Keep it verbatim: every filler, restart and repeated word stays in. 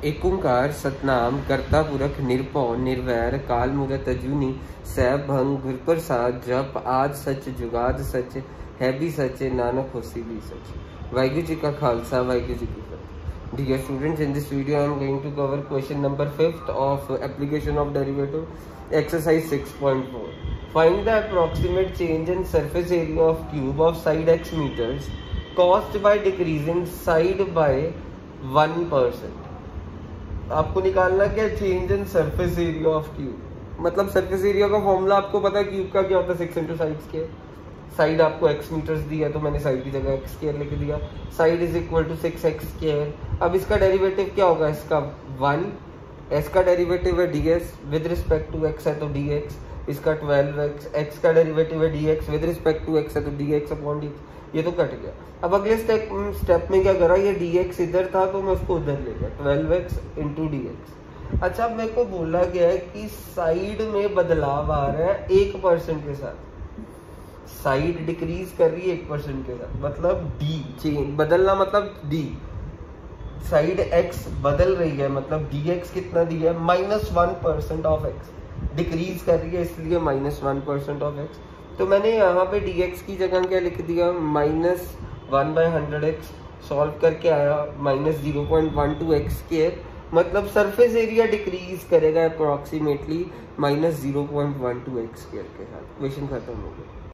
एकुंकार सतनाम कर्ता पुरख निरपौ निर्वैर काल मूरत अजूनी सैब भंग गुरप्रसाद जप आज सच जुगाद सच है भी सच नानक होसी भी सच। वाहिगुरू जी का खालसा वाहिगुरू जी की फतेह। Dear students, in this video I am going to cover question number fifth of application of derivative exercise six point four. Find the approximate change in surface area of cube of side x meters caused by decreasing side by one percent. आपको निकालना क्या change in surface area of cube. मतलब surface area का formula आपको पता है cube का क्या होता है, six into side square. Side आपको एक्स मीटर्स दिया तो मैंने साइड की जगह एक्स स्केयर लिख दिया। Side is equal to six x square. अब इसका डेरिवेटिव क्या होगा, इसका वन, एस का डेरिवेटिव है d s with respect to x है तो डी एक्स, इसका ट्वेल्व एक्स, एक्स का डेरिवेटिव है d x with respect to x है तो d x upon d x. ये तो कट गया। अब अगले स्टेप स्टेप में क्या करा, ये dx इधर था तो मैं उसको उधर ले गया, twelve x into d x. अच्छा, मेरे को बोला गया है कि साइड में बदलाव आ रहा है एक परसेंट के साथ। साइड डिक्रीज कर रही है एक परसेंट के साथ, मतलब d चेंज बदलना मतलब d। साइड x बदल रही है मतलब dx कितना दिया है, minus one percent of x। Decrease कर रही है इसलिए minus one percent of x। तो मैंने यहाँ पे dx की जगह क्या लिख दिया, minus one by hundred x. Solve करके आया minus zero point one two x square. मतलब सरफेस एरिया डिक्रीज करेगा approximately minus zero point one two x square के साथ। क्वेश्चन खत्म हो गया।